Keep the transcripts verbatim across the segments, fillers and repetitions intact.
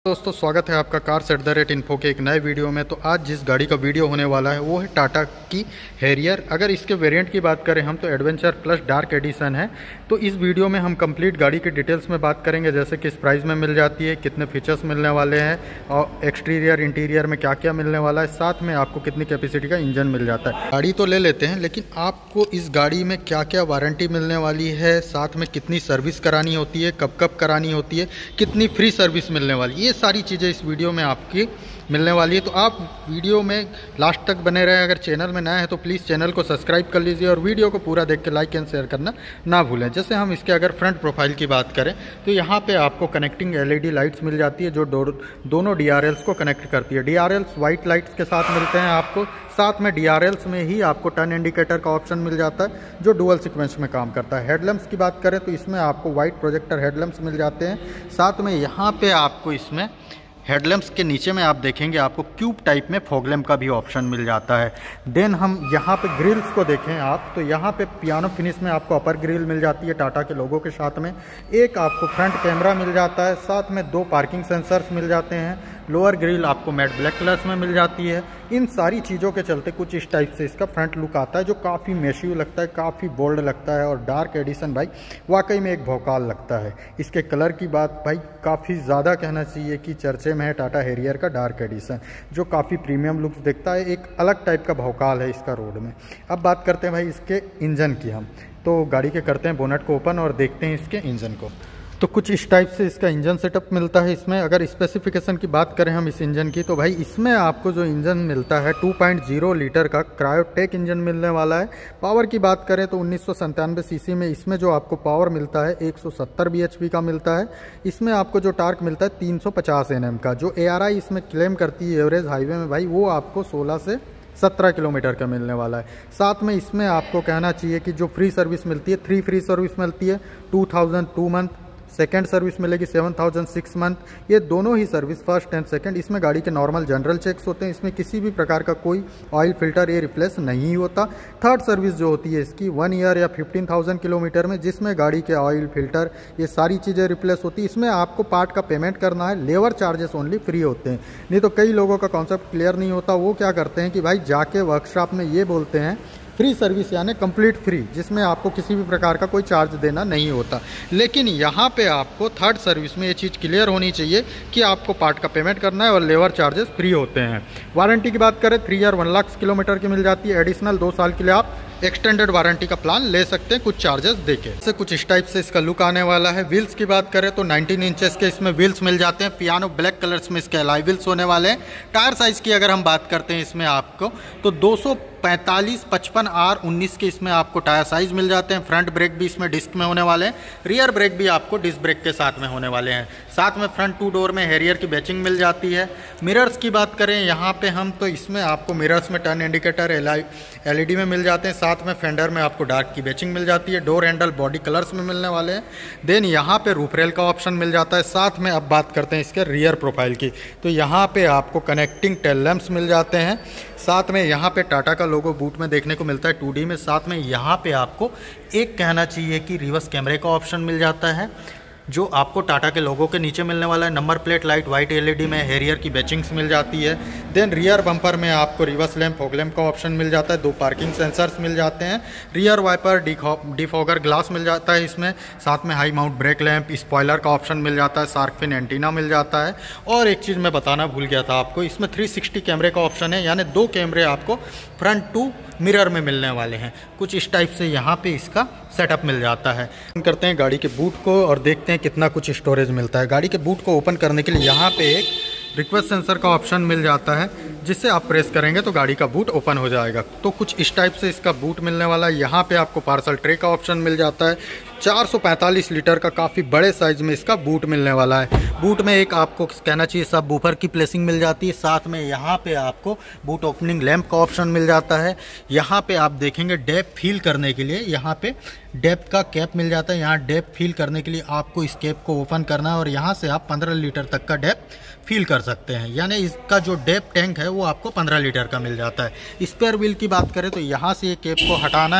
दोस्तों स्वागत है आपका car at the rate info के एक नए वीडियो में। तो आज जिस गाड़ी का वीडियो होने वाला है वो है टाटा की हैरियर। अगर इसके वेरिएंट की बात करें हम तो एडवेंचर प्लस डार्क एडिशन है। तो इस वीडियो में हम कंप्लीट गाड़ी की डिटेल्स में बात करेंगे, जैसे किस प्राइस में मिल जाती है, कितने फीचर्स मिलने वाले हैं और एक्सटीरियर इंटीरियर में क्या क्या मिलने वाला है, साथ में आपको कितनी कैपेसिटी का इंजन मिल जाता है। गाड़ी तो ले लेते हैं, लेकिन आपको इस गाड़ी में क्या क्या वारंटी मिलने वाली है, साथ में कितनी सर्विस करानी होती है, कब कब करानी होती है, कितनी फ्री सर्विस मिलने वाली है, ये सारी चीज़ें इस वीडियो में आपकी मिलने वाली है। तो आप वीडियो में लास्ट तक बने रहें। अगर चैनल में नया है तो प्लीज़ चैनल को सब्सक्राइब कर लीजिए और वीडियो को पूरा देख के लाइक एंड शेयर करना ना भूलें। जैसे हम इसके अगर फ्रंट प्रोफाइल की बात करें तो यहाँ पे आपको कनेक्टिंग एलईडी लाइट्स मिल जाती है जो दो, दोनों डीआरएल्स को कनेक्ट करती है। डीआरएल्स वाइट लाइट्स के साथ मिलते हैं आपको, साथ में डीआरएल्स में ही आपको टर्न इंडिकेटर का ऑप्शन मिल जाता है जो डुअल सीक्वेंस में काम करता है। हेडलैम्प्स की बात करें तो इसमें आपको वाइट प्रोजेक्टर हेडलैम्प्स मिल जाते हैं। साथ में यहाँ पे आपको इसमें हेडलैम्प्स के नीचे में आप देखेंगे आपको क्यूब टाइप में फॉग लैम्प का भी ऑप्शन मिल जाता है। देन हम यहाँ पे ग्रिल्स को देखें आप तो यहाँ पे पियानो फिनिश में आपको अपर ग्रिल मिल जाती है टाटा के लोगो के साथ में। एक आपको फ्रंट कैमरा मिल जाता है, साथ में दो पार्किंग सेंसर्स मिल जाते हैं। लोअर ग्रिल आपको मैट ब्लैक कलर्स में मिल जाती है। इन सारी चीज़ों के चलते कुछ इस टाइप से इसका फ्रंट लुक आता है जो काफ़ी मैसिव लगता है, काफ़ी बोल्ड लगता है और डार्क एडिशन भाई वाकई में एक भौकाल लगता है। इसके कलर की बात भाई काफ़ी ज़्यादा कहना चाहिए कि चर्चे में है टाटा हैरियर का डार्क एडिशन, जो काफ़ी प्रीमियम लुक्स देखता है, एक अलग टाइप का भौकाल है इसका रोड में। अब बात करते हैं भाई इसके इंजन की। हम तो गाड़ी के करते हैं बोनट को ओपन और देखते हैं इसके इंजन को। तो कुछ इस टाइप से इसका इंजन सेटअप मिलता है इसमें। अगर स्पेसिफिकेशन की बात करें हम इस इंजन की तो भाई इसमें आपको जो इंजन मिलता है टू पॉइंट ज़ीरो लीटर का क्रायोटेक इंजन मिलने वाला है। पावर की बात करें तो उन्नीस सौ संतानवे सीसी में इसमें जो आपको पावर मिलता है एक सौ सत्तर बीएचपी का मिलता है। इसमें आपको जो टार्क मिलता है तीन सौ पचास एनएम का। जो एआरआई इसमें क्लेम करती है एवरेज हाईवे में भाई वो आपको सोलह से सत्रह किलोमीटर का मिलने वाला है। साथ में इसमें आपको कहना चाहिए कि जो फ्री सर्विस मिलती है, थ्री फ्री सर्विस मिलती है, two thousand two month, second service मिलेगी सेवन थाउजेंड सिक्स मंथ। ये दोनों ही सर्विस फर्स्ट एंड सेकंड। इसमें गाड़ी के नॉर्मल जनरल चेक्स होते हैं, इसमें किसी भी प्रकार का कोई ऑयल फिल्टर ये रिप्लेस नहीं होता। थर्ड सर्विस जो होती है इसकी वन ईयर या फिफ्टीन थाउजेंड किलोमीटर में, जिसमें गाड़ी के ऑयल फिल्टर ये सारी चीज़ें रिप्लेस होती है। इसमें आपको पार्ट का पेमेंट करना है, लेबर चार्जेस ओनली फ्री होते हैं। नहीं तो कई लोगों का कॉन्सेप्ट क्लियर नहीं होता, वो क्या करते हैं कि भाई जाके वर्कशॉप में ये बोलते हैं फ्री सर्विस यानी कंप्लीट फ्री, जिसमें आपको किसी भी प्रकार का कोई चार्ज देना नहीं होता। लेकिन यहाँ पे आपको थर्ड सर्विस में ये चीज़ क्लियर होनी चाहिए कि आपको पार्ट का पेमेंट करना है और लेबर चार्जेस फ्री होते हैं। वारंटी की बात करें three year one lakh kilometre की मिल जाती है। एडिशनल दो साल के लिए आप एक्सटेंडेड वारंटी का प्लान ले सकते हैं कुछ चार्जेस देके। इससे कुछ इस टाइप से इसका लुक आने वाला है। व्हील्स की बात करें तो नाइनटीन इंचेस के इसमें व्हील्स मिल जाते हैं। पियानो ब्लैक कलर्स में इसके अलॉय व्हील्स होने वाले हैं। टायर साइज़ की अगर हम बात करते हैं इसमें आपको तो दो सौ पैंतालीस पचपन आर उन्नीस के इसमें आपको टायर साइज़ मिल जाते हैं। फ्रंट ब्रेक भी इसमें डिस्क में होने वाले हैं, रियर ब्रेक भी आपको डिस्क ब्रेक के साथ में होने वाले हैं। साथ में फ्रंट टू डोर में हैरियर की बैचिंग मिल जाती है। मिरर्स की बात करें यहाँ पे हम तो इसमें आपको मिरर्स में टर्न इंडिकेटर एलईडी में मिल जाते हैं। साथ में फेंडर में आपको डार्क की बैचिंग मिल जाती है। डोर हैंडल बॉडी कलर्स में मिलने वाले हैं। देन यहाँ पे रूफ रेल का ऑप्शन मिल जाता है। साथ में अब बात करते हैं इसके रियर प्रोफाइल की तो यहाँ पे आपको कनेक्टिंग टेल लैंप्स मिल जाते हैं। साथ में यहाँ पे टाटा का लोगो बूट में देखने को मिलता है टू डी में। साथ में यहाँ पे आपको एक कहना चाहिए कि रिवर्स कैमरे का ऑप्शन मिल जाता है जो आपको टाटा के लोगों के नीचे मिलने वाला है। Number plate light white LED में हैरियर की बैचिंग्स मिल जाती है। देन रियर बम्पर में आपको रिवर्स लैम्प फॉग लैम्प का ऑप्शन मिल जाता है। दो पार्किंग सेंसर्स मिल जाते हैं। रियर वाइपर डिफॉगर ग्लास मिल जाता है इसमें। साथ में high mount brake lamp, spoiler का ऑप्शन मिल जाता है। शार्क फिन एंटीना मिल जाता है। और एक चीज़ मैं बताना भूल गया था आपको, इसमें थ्री सिक्सटी कैमरे का ऑप्शन है, यानी दो कैमरे आपको फ्रंट टू मिरर में मिलने वाले हैं। कुछ इस टाइप से यहाँ पे इसका सेटअप मिल जाता है। ओपन करते हैं गाड़ी के बूट को और देखते हैं कितना कुछ स्टोरेज मिलता है। गाड़ी के बूट को ओपन करने के लिए यहाँ पे एक रिक्वेस्ट सेंसर का ऑप्शन मिल जाता है, जिससे आप प्रेस करेंगे तो गाड़ी का बूट ओपन हो जाएगा। तो कुछ इस टाइप से इसका बूट मिलने वाला है। यहाँ पे आपको पार्सल ट्रे का ऑप्शन मिल जाता है। चार सौ पैंतालीस लीटर का काफ़ी बड़े साइज़ में इसका बूट मिलने वाला है। बूट में एक आपको कहना चाहिए सब बूफर की प्लेसिंग मिल जाती है। साथ में यहाँ पे आपको बूट ओपनिंग लैंप का ऑप्शन मिल जाता है। यहाँ पे आप देखेंगे डेप फील करने के लिए यहाँ पे डेप का कैप मिल जाता है। यहाँ डेप फील करने के लिए आपको इस कैप को ओपन करना है और यहाँ से आप पंद्रह लीटर तक का डेप फील कर सकते हैं। यानी इसका जो डेप टैंक है वो आपको पंद्रह लीटर का मिल जाता है। स्पेयर व्हील की बात करें तो यहाँ से ये कैप को हटाना है,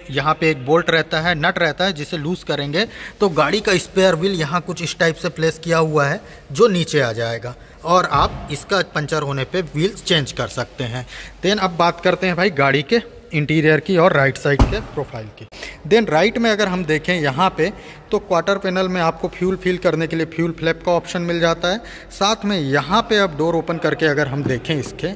यहाँ पे एक बोल्ट रहता है, नट रहता है, जिसे लूज़ करेंगे तो गाड़ी का स्पेयर व्हील यहाँ कुछ इस टाइप से प्लेस किया हुआ है जो नीचे आ जाएगा और आप इसका पंचर होने पे व्हील्स चेंज कर सकते हैं। देन अब बात करते हैं भाई गाड़ी के इंटीरियर की और राइट साइड के प्रोफाइल की। देन राइट में अगर हम देखें यहाँ पे तो क्वार्टर पैनल में आपको फ्यूल फिल करने के लिए फ्यूल फ्लैप का ऑप्शन मिल जाता है। साथ में यहाँ पे अब डोर ओपन करके अगर हम देखें इसके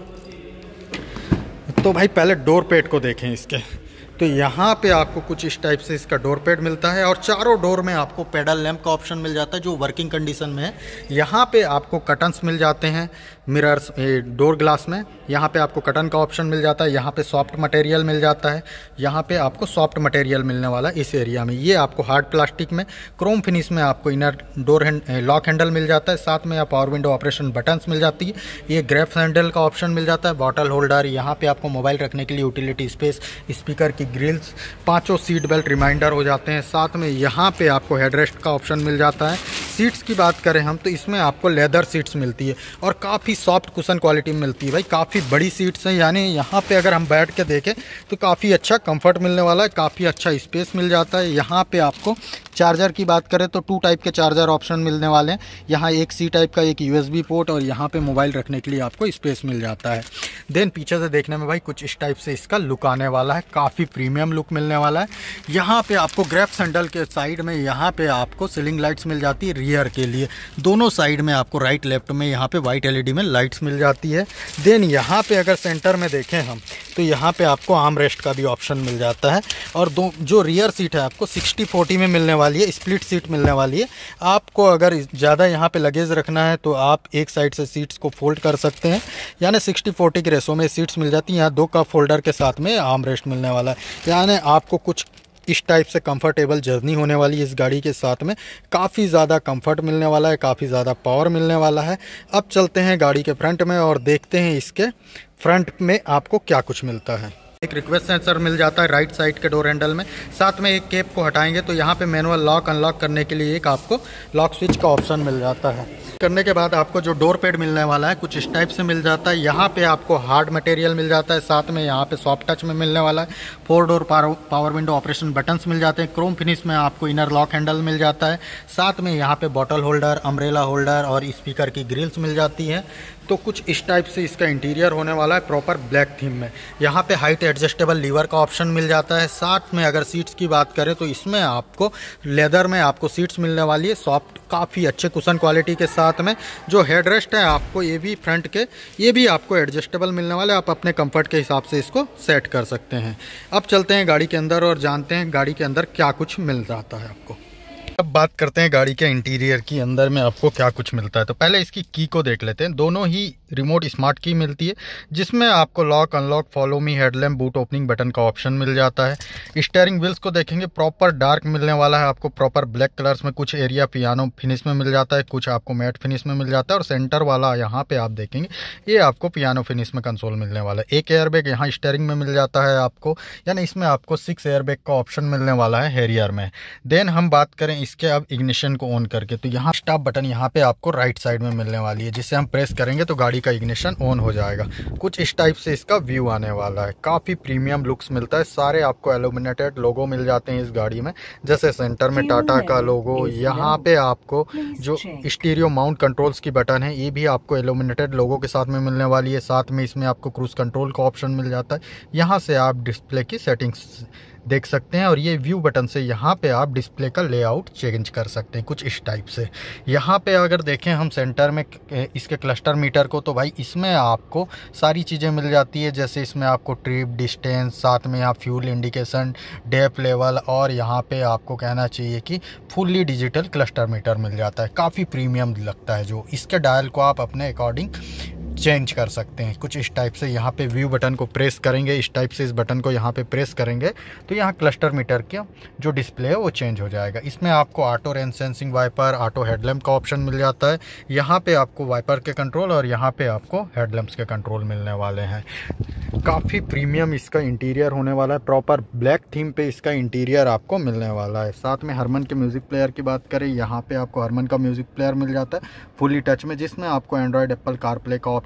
तो भाई पहले डोर पैड को देखें इसके, तो यहाँ पे आपको कुछ इस टाइप से इसका डोर पैड मिलता है और चारों डोर में आपको पेडल लैंप का ऑप्शन मिल जाता है जो वर्किंग कंडीशन में है। यहाँ पे आपको कटन्स मिल जाते हैं मिरर्स डोर ग्लास में, यहाँ पे आपको कटन का ऑप्शन मिल जाता है। यहाँ पे सॉफ्ट मटेरियल मिल जाता है, यहाँ पे आपको सॉफ्ट मटेरियल मिलने वाला है इस एरिया में। ये आपको हार्ड प्लास्टिक में क्रोम फिनिश में आपको inner door hand lock handle मिल जाता है। साथ में पावर विंडो ऑपरेशन बटन्स मिल जाती है, ये ग्रैप हैंडल का ऑप्शन मिल जाता है, बॉटल होल्डर, यहाँ पे आपको मोबाइल रखने के लिए यूटिलिटी स्पेस, स्पीकर की ग्रिल्स, पांचों सीट बेल्ट रिमाइंडर हो जाते हैं। साथ में यहाँ पे आपको हेडरेस्ट का ऑप्शन मिल जाता है। सीट्स की बात करें हम तो इसमें आपको लेदर सीट्स मिलती है और काफ़ी सॉफ्ट कुशन क्वालिटी में मिलती है भाई, काफ़ी बड़ी सीट्स हैं, यानी यहाँ पे अगर हम बैठ के देखें तो काफ़ी अच्छा कंफर्ट मिलने वाला है, काफ़ी अच्छा स्पेस मिल जाता है। यहाँ पे आपको चार्जर की बात करें तो टू टाइप के चार्जर ऑप्शन मिलने वाले हैं, यहाँ एक सी टाइप का, एक यूएसबी पोर्ट और यहाँ पे मोबाइल रखने के लिए आपको स्पेस मिल जाता है। देन पीछे से देखने में भाई कुछ इस टाइप से इसका लुक आने वाला है, काफ़ी प्रीमियम लुक मिलने वाला है। यहाँ पे आपको ग्रैप हैंडल के साइड में यहाँ पे आपको सीलिंग लाइट्स मिल जाती है रियर के लिए, दोनों साइड में आपको राइट लेफ्ट में यहाँ पे वाइट एलईडी में लाइट्स मिल जाती है। देन यहाँ पे अगर सेंटर में देखें हम तो यहाँ पे आपको आर्म रेस्ट का भी ऑप्शन मिल जाता है और दो जो रियर सीट है आपको सिक्सटी फोर्टी में मिलने वाली है, स्प्लिट सीट मिलने वाली है। आपको अगर ज़्यादा यहाँ पे लगेज रखना है तो आप एक साइड से सीट्स को फोल्ड कर सकते हैं, यानी सिक्सटी फोर्टी के रेशो में सीट्स मिल जाती हैं। यहाँ दो कप होल्डर के साथ में आर्म रेस्ट मिलने वाला है, यानी आपको कुछ इस टाइप से कंफर्टेबल जर्नी होने वाली है इस गाड़ी के साथ में, काफ़ी ज़्यादा कंफर्ट मिलने वाला है, काफ़ी ज़्यादा पावर मिलने वाला है। अब चलते हैं गाड़ी के फ्रंट में और देखते हैं इसके फ्रंट में आपको क्या कुछ मिलता है। एक रिक्वेस्ट सेंसर मिल जाता है राइट साइड के डोर हैंडल में, साथ में एक केप को हटाएंगे तो यहाँ पे मैनुअल लॉक अनलॉक करने के लिए एक आपको लॉक स्विच का ऑप्शन मिल जाता है। करने के बाद आपको जो डोर पैड मिलने वाला है कुछ इस टाइप से मिल जाता है। यहाँ पे आपको हार्ड मटेरियल मिल जाता है, साथ में यहाँ पे सॉफ्ट टच में मिलने वाला है। Four door power window operation buttons मिल जाते हैं, क्रोम फिनिश में आपको इनर लॉक हैंडल मिल जाता है। साथ में यहाँ पे बॉटल होल्डर, अम्ब्रेला होल्डर और स्पीकर की ग्रिल्स मिल जाती है। तो कुछ इस टाइप से इसका इंटीरियर होने वाला है प्रॉपर ब्लैक थीम में। यहाँ पे हाइट एडजस्टेबल लीवर का ऑप्शन मिल जाता है। साथ में अगर सीट्स की बात करें तो इसमें आपको लेदर में आपको सीट्स मिलने वाली है, सॉफ्ट, काफ़ी अच्छे कुशन क्वालिटी के साथ में। जो हेडरेस्ट है आपको ये भी फ्रंट के ये भी आपको एडजस्टेबल मिलने वाले, आप अपने कंफर्ट के हिसाब से इसको सेट कर सकते हैं। अब चलते हैं गाड़ी के अंदर और जानते हैं गाड़ी के अंदर क्या कुछ मिल जाता है आपको। अब बात करते हैं गाड़ी के इंटीरियर की, अंदर में आपको क्या कुछ मिलता है। तो पहले इसकी की को देख लेते हैं। दोनों ही रिमोट स्मार्ट की मिलती है जिसमें आपको lock unlock, follow me, headlamp, boot opening button का ऑप्शन मिल जाता है। स्टीयरिंग व्हील्स को देखेंगे प्रॉपर डार्क मिलने वाला है आपको, प्रॉपर ब्लैक कलर्स में, कुछ एरिया पियानो फिनिश में मिल जाता है, कुछ आपको मैट फिनिश में मिल जाता है और सेंटर वाला यहाँ पे आप देखेंगे ये आपको पियानो फिनिश में कंसोल मिलने वाला है। एक एयरबैग यहाँ स्टीयरिंग में मिल जाता है आपको, यानी इसमें आपको सिक्स एयरबैग का ऑप्शन मिलने वाला है हैरियर में। देन हम बात करें इसके अब इग्निशन को ऑन करके, तो यहाँ स्टॉप बटन यहाँ पे आपको राइट साइड में मिलने वाली है, जिसे हम प्रेस करेंगे तो गाड़ी का इग्निशन ऑन हो जाएगा। कुछ इस टाइप से इसका व्यू आने वाला है, काफ़ी प्रीमियम लुक्स मिलता है। सारे आपको एल्यूमिनेटेड लोगो मिल जाते हैं इस गाड़ी में, जैसे सेंटर में टाटा का लोगो, यहाँ पे आपको जो स्टीरियो माउंट कंट्रोल्स की बटन है ये भी आपको एल्यूमिनेटेड लोगो के साथ में मिलने वाली है। साथ में इसमें आपको क्रूज कंट्रोल का ऑप्शन मिल जाता है, यहाँ से आप डिस्प्ले की सेटिंग्स देख सकते हैं और ये व्यू बटन से यहाँ पे आप डिस्प्ले का लेआउट चेंज कर सकते हैं कुछ इस टाइप से। यहाँ पे अगर देखें हम सेंटर में इसके क्लस्टर मीटर को, तो भाई इसमें आपको सारी चीज़ें मिल जाती है, जैसे इसमें आपको ट्रिप डिस्टेंस, साथ में यहाँ फ्यूल इंडिकेशन, डेप लेवल और यहाँ पे आपको कहना चाहिए कि फुल्ली डिजिटल क्लस्टर मीटर मिल जाता है। काफ़ी प्रीमियम लगता है, जो इसके डायल को आप अपने अकॉर्डिंग चेंज कर सकते हैं कुछ इस टाइप से। यहाँ पे व्यू बटन को प्रेस करेंगे, इस टाइप से इस बटन को यहाँ पे प्रेस करेंगे तो यहाँ क्लस्टर मीटर का जो डिस्प्ले है वो चेंज हो जाएगा। इसमें आपको auto rain sensing wiper, auto headlamp का ऑप्शन मिल जाता है। यहाँ पे आपको वाइपर के कंट्रोल और यहाँ पे आपको हेडलैम्प्स के कंट्रोल मिलने वाले हैं। काफ़ी प्रीमियम इसका इंटीरियर होने वाला है, प्रॉपर ब्लैक थीम पे इसका इंटीरियर आपको मिलने वाला है। साथ में हरमन के म्यूज़िक प्लेयर की बात करें, यहाँ पे आपको हरमन का म्यूज़िक प्लेयर मिल जाता है फुली टच में, जिसमें आपको एंड्रॉयड, एप्पल कार प्ले का ऑप्शन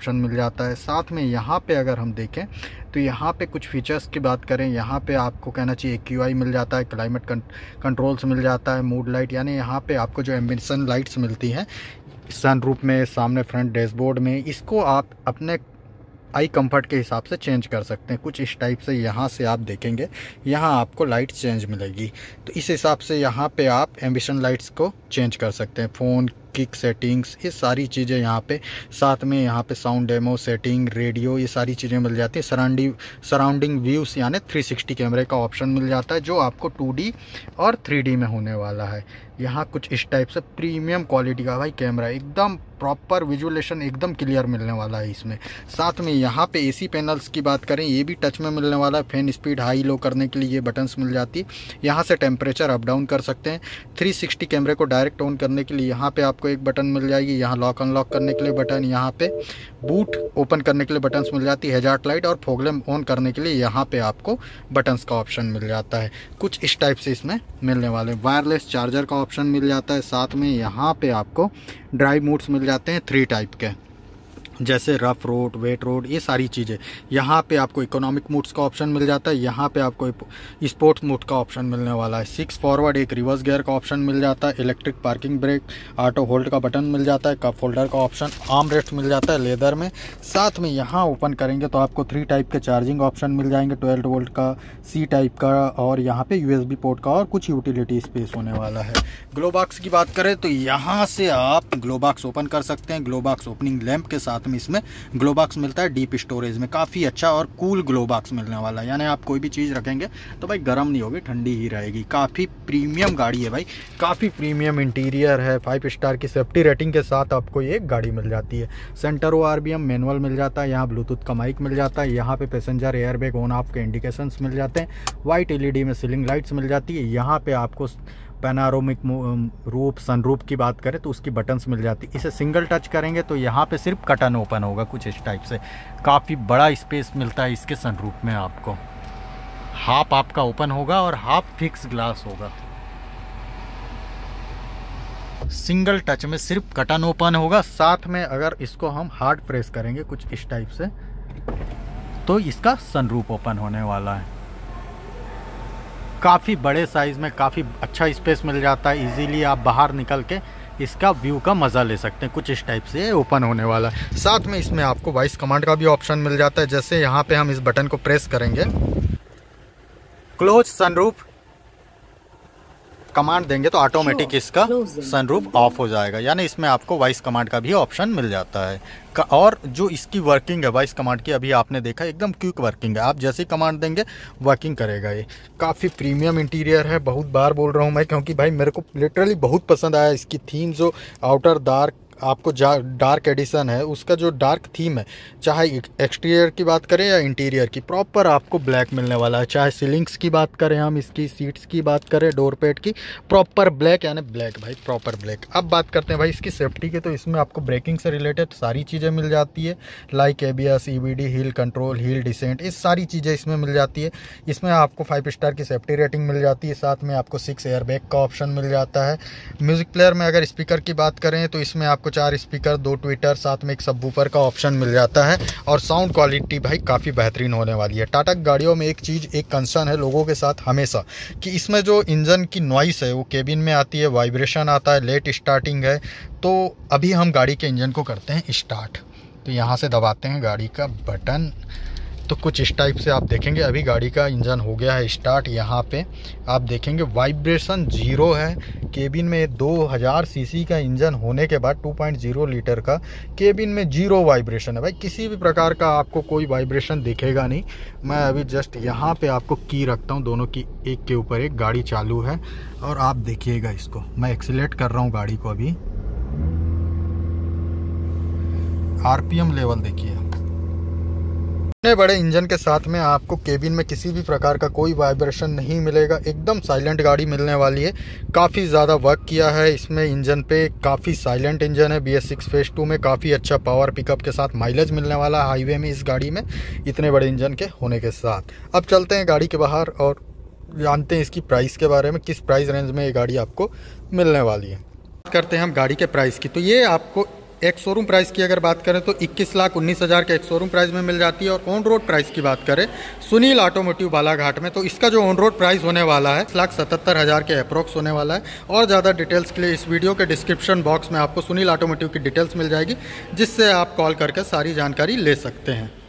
ऑप्शन मिल जाता है। साथ में यहाँ पे अगर हम देखें तो यहाँ पे कुछ फीचर्स की बात करें, यहाँ पे आपको कहना चाहिए क्यू आई मिल जाता है, क्लाइमेट कंट्रोल्स मिल जाता है, मूड लाइट, यानी यहाँ पे आपको जो एम्बिशन लाइट्स मिलती हैं सनरूफ में, सामने फ्रंट डैशबोर्ड में, इसको आप अपने आई कंफर्ट के हिसाब से चेंज कर सकते हैं। कुछ इस टाइप से यहाँ से आप देखेंगे, यहाँ आपको लाइट चेंज मिलेगी, तो इस हिसाब से यहाँ पे आप एम्बिशन लाइट्स को चेंज कर सकते हैं। फ़ोन किक सेटिंग्स, ये सारी चीज़ें यहाँ पे, साथ में यहाँ पे साउंड डेमो सेटिंग, रेडियो, ये सारी चीज़ें मिल जाती है। सराउंडिंग सराउंडिंग व्यूज़ यानी थ्री सिक्सटी कैमरे का ऑप्शन मिल जाता है, जो आपको टू डी और थ्री डी में होने वाला है। यहाँ कुछ इस टाइप से प्रीमियम क्वालिटी का भाई कैमरा, एकदम प्रॉपर विजुअलेशन एकदम क्लियर मिलने वाला है इसमें। साथ में यहाँ पे एसी पैनल्स की बात करें, ये भी टच में मिलने वाला है। फैन स्पीड हाई लो करने के लिए ये बटन्स मिल जाती है, यहाँ से टेम्परेचर अप डाउन कर सकते हैं। थ्री सिक्सटी कैमरे को डायरेक्ट ऑन करने के लिए यहाँ पे आपको एक बटन मिल जाएगी, यहाँ लॉक अनलॉक करने के लिए बटन, यहाँ पे बूट ओपन करने के लिए बटन्स मिल जाती है, हैजार्ड लाइट और फॉग लैंप ऑन करने के लिए यहाँ पे आपको बटन्स का ऑप्शन मिल जाता है। कुछ इस टाइप से इसमें मिलने वाले। वायरलेस चार्जर का ऑप्शन मिल जाता है। साथ में यहाँ पे आपको ड्राइव मोड्स मिल जाते हैं थ्री टाइप के, जैसे रफ रोड, वेट रोड, ये सारी चीज़ें। यहाँ पे आपको इकोनॉमिक मोड्स का ऑप्शन मिल जाता है, यहाँ पे आपको स्पोर्ट्स मोड का ऑप्शन मिलने वाला है। सिक्स फॉरवर्ड, एक रिवर्स गियर का ऑप्शन मिल जाता है, electric parking brake, auto hold का बटन मिल जाता है, कप होल्डर का ऑप्शन, आर्म रेस्ट मिल जाता है लेदर में। साथ में यहाँ ओपन करेंगे तो आपको थ्री टाइप के चार्जिंग ऑप्शन मिल जाएंगे, ट्वेल्व वोल्ट का, सी टाइप का और यहाँ पे यूएसबी पोर्ट का, और कुछ यूटिलिटी स्पेस होने वाला है। ग्लो बॉक्स की बात करें तो यहाँ से आप ग्लो बॉक्स ओपन कर सकते हैं। ग्लो बॉक्स ओपनिंग लैंप के साथ में इसमें ग्लो बॉक्स मिलता है डीप स्टोरेज में, काफ़ी अच्छा और कूल ग्लो बॉक्स मिलने वाला है, यानी आप कोई भी चीज़ रखेंगे तो भाई गर्म नहीं होगी, ठंडी ही रहेगी। काफ़ी प्रीमियम गाड़ी है भाई, काफ़ी प्रीमियम इंटीरियर है, फाइव स्टार की सेफ्टी रेटिंग के साथ आपको ये गाड़ी मिल जाती है। Centre O R B M manual मिल जाता है, यहाँ ब्लूटूथ का माइक मिल जाता है, यहाँ पे passenger airbag on off के इंडिकेशंस मिल जाते हैं, वाइट एल ई डी में सीलिंग लाइट्स मिल जाती है। यहाँ पे आपको पैनारोमिक रूफ, सनरूफ की बात करें तो उसकी बटन्स मिल जाती है। इसे सिंगल टच करेंगे तो यहाँ पे सिर्फ कर्टन ओपन होगा, कुछ इस टाइप से। काफ़ी बड़ा स्पेस मिलता है इसके सनरूफ में, आपको हाफ आपका ओपन होगा और हाफ फिक्स ग्लास होगा। सिंगल टच में सिर्फ कर्टन ओपन होगा। साथ में अगर इसको हम हार्ड प्रेस करेंगे कुछ इस टाइप से तो इसका सनरूफ ओपन होने वाला है। काफ़ी बड़े साइज़ में काफ़ी अच्छा स्पेस मिल जाता है, इजीली आप बाहर निकल के इसका व्यू का मज़ा ले सकते हैं। कुछ इस टाइप से ओपन होने वाला है। साथ में इसमें आपको वॉइस कमांड का भी ऑप्शन मिल जाता है, जैसे यहाँ पे हम इस बटन को प्रेस करेंगे, क्लोज सनरूफ कमांड देंगे तो ऑटोमेटिक इसका सनरूफ ऑफ हो जाएगा, यानी इसमें आपको वॉइस कमांड का भी ऑप्शन मिल जाता है। और जो इसकी वर्किंग है वॉइस कमांड की, अभी आपने देखा एकदम क्विक वर्किंग है, आप जैसे ही कमांड देंगे वर्किंग करेगा ये। काफ़ी प्रीमियम इंटीरियर है, बहुत बार बोल रहा हूँ मैं, क्योंकि भाई मेरे को लिटरली बहुत पसंद आया इसकी थीम, जो आउटर डार्क आपको डार्क एडिशन है उसका जो डार्क थीम है, चाहे एक्सटीरियर की बात करें या इंटीरियर की, प्रॉपर आपको ब्लैक मिलने वाला है। चाहे सीलिंग्स की बात करें हम, इसकी सीट्स की बात करें, डोर पैड की, प्रॉपर ब्लैक, यानी ब्लैक भाई प्रॉपर ब्लैक। अब बात करते हैं भाई इसकी सेफ्टी की, तो इसमें आपको ब्रेकिंग से रिलेटेड सारी चीज़ें मिल जाती है, like ABS, EBD, hill control, hill descent, ये सारी चीज़ें इसमें मिल जाती है। इसमें आपको फाइव स्टार की सेफ्टी रेटिंग मिल जाती है। साथ में आपको सिक्स एयर बैग का ऑप्शन मिल जाता है। म्यूज़िक प्लेयर में अगर स्पीकर की बात करें तो इसमें आपको चार स्पीकर, दो ट्विटर, साथ में एक सबवूफर का ऑप्शन मिल जाता है। और साउंड क्वालिटी भाई काफ़ी बेहतरीन होने वाली है। टाटा गाड़ियों में एक चीज़, एक कंसर्न है लोगों के साथ हमेशा, कि इसमें जो इंजन की नॉइस है वो केबिन में आती है, वाइब्रेशन आता है, लेट स्टार्टिंग है। तो अभी हम गाड़ी के इंजन को करते हैं स्टार्ट, तो यहाँ से दबाते हैं गाड़ी का बटन, तो कुछ इस टाइप से आप देखेंगे अभी गाड़ी का इंजन हो गया है स्टार्ट। यहाँ पे आप देखेंगे वाइब्रेशन जीरो है। केबिन में दो हज़ार सीसी का इंजन होने के बाद टू पॉइंट ज़ीरो लीटर का केबिन में जीरो वाइब्रेशन है भाई, किसी भी प्रकार का आपको कोई वाइब्रेशन दिखेगा नहीं। मैं अभी जस्ट यहाँ पे आपको की रखता हूँ, दोनों की एक के ऊपर एक, गाड़ी चालू है और आप देखिएगा इसको, मैं एक्सीलेट कर रहा हूँ गाड़ी को। अभी आरपीएम लेवल देखिए। इतने बड़े इंजन के साथ में आपको केबिन में किसी भी प्रकार का कोई वाइब्रेशन नहीं मिलेगा, एकदम साइलेंट गाड़ी मिलने वाली है। काफ़ी ज़्यादा वर्क किया है इसमें इंजन पे, काफ़ी साइलेंट इंजन है। B S six phase two में काफ़ी अच्छा पावर पिकअप के साथ माइलेज मिलने वाला है हाईवे में इस गाड़ी में, इतने बड़े इंजन के होने के साथ। अब चलते हैं गाड़ी के बाहर और जानते हैं इसकी प्राइस के बारे में, किस प्राइस रेंज में ये गाड़ी आपको मिलने वाली है। बात करते हैं हम गाड़ी के प्राइस की, तो ये आपको एक शोरूम प्राइस की अगर बात करें तो इक्कीस लाख उन्नीस हज़ार के एक शोरूम प्राइस में मिल जाती है। और ऑन रोड प्राइस की बात करें सुनील ऑटोमोटिव बालाघाट में, तो इसका जो ऑन रोड प्राइस होने वाला है एक लाख सतहत्तर हज़ार के अप्रोक्स होने वाला है। और ज़्यादा डिटेल्स के लिए इस वीडियो के डिस्क्रिप्शन बॉक्स में आपको सुनील ऑटोमोटिव की डिटेल्स मिल जाएगी, जिससे आप कॉल करके सारी जानकारी ले सकते हैं।